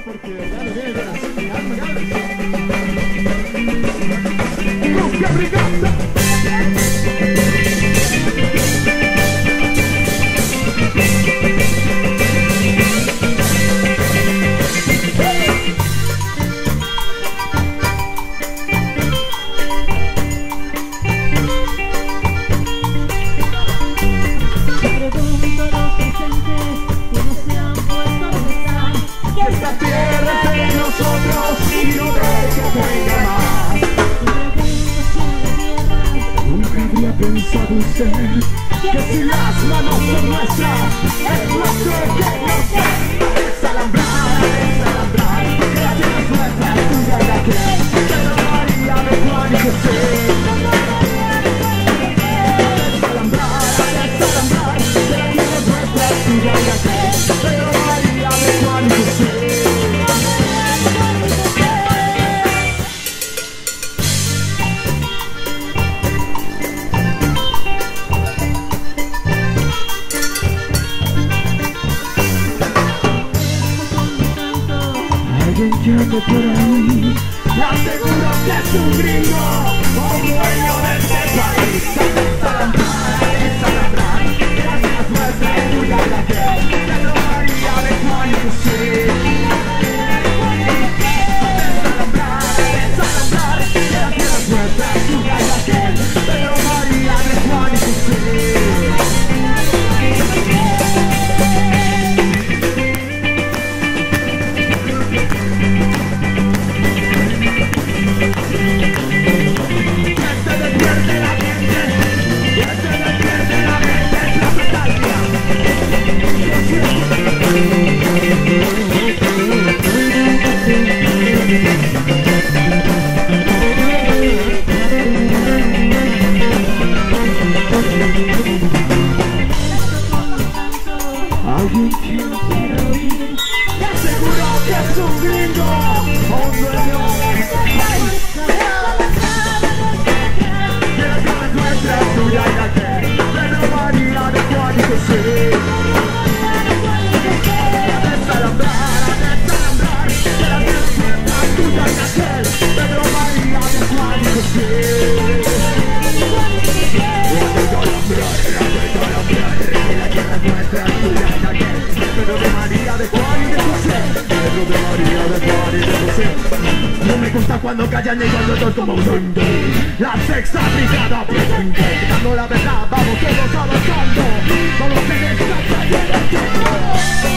porque de verdad lo viene de corazón, mi alma, ¡Busca brigada! Esta tierra es de nosotros y no debe que venga más. Nunca habría pensado usted que si las manos son nuestras, es nuestro que nos da. Desalambrar, desalambrar, que la tierra es nuestra, tuya y la que Pedro, María, de Juan y José. Desalambrar, desalambrar, que la tierra es nuestra, tuya y la que Pedro, María, de Juan y José. Alguien que ande por ahí, le aseguro que es un gringo o un dueño de este país. Desalambrar, desalambrar, que la tierra es nuestra, tuya y la que Pedro, María, de Juan y José. Desalambrar, desalambrar, que la tierra es nuestra, tuya y la que Pedro, María, de Juan y José. Alguien que no quiere oír, te aseguro que es un gringo o un dueño de este país. Que la tierra es nuestra, tuya y la que Pedro, María, de Juan y José. Desalambrar, desalambrar, que la tierra es nuestra, tuya y la que Pedro, María, de Juan y José. Pedro de María, de Juan y de José. Pedro de María, de Juan y de José. No me gusta cuando callan y cuando todo como un duende. La sexta brigada presente, gritando la verdad, vamos todos avanzando. Vamos en esta calle del tiempo.